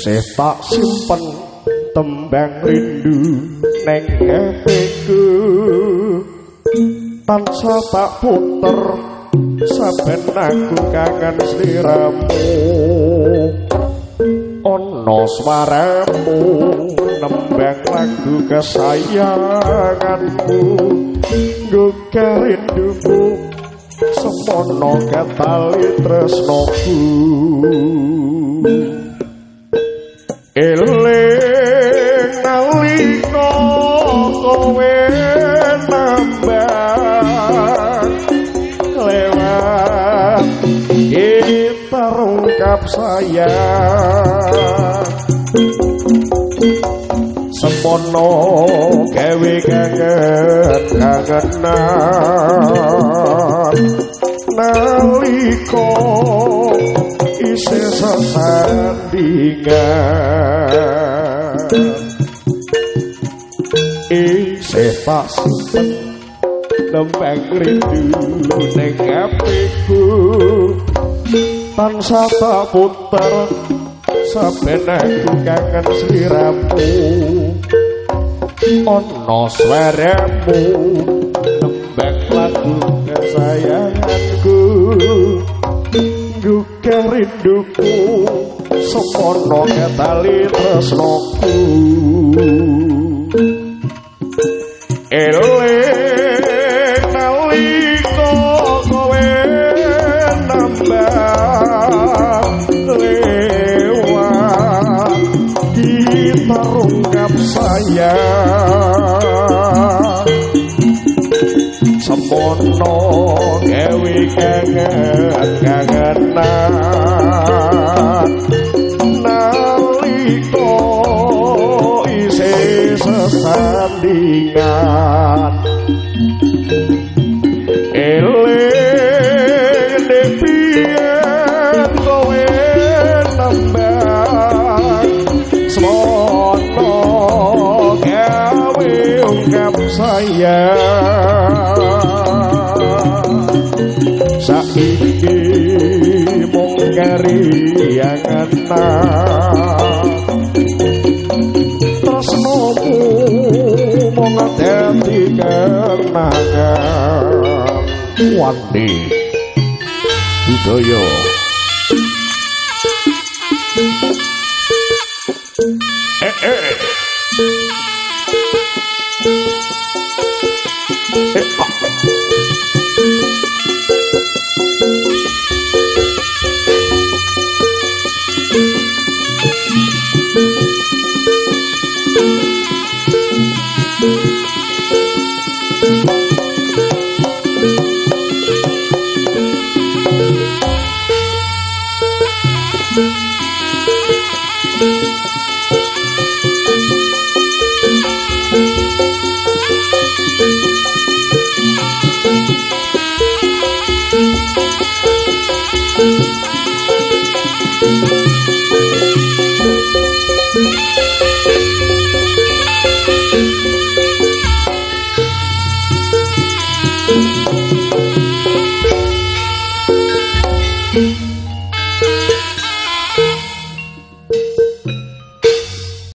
isih tak simpen tembang rindu neng hatiku tansah tak puter saben aku kangen sliramu ono swaramu nembang lagu kesayanganku nggo rinduku semono ketali tresnoku eling nalika kowe nambah lewat kita rungkap sayang semono gawe kangen-kangenan nalika isih sesandingan isih tak simpen nembang rindu ning hatiku tansah tak puter saben aku kangen sliramu ono swaramu nembang lagu kesayanganku nggo rinduku semono ketali tresnoku eling nalika kowe nambah lewat kita rungkap sayang semono gawe kangen-kangenan nalika isih sesandingan eling depian kowe nembang semono gawe ungkap sayang saiki mung kariyangan tresnomu mung dadi kenangan wandi budaya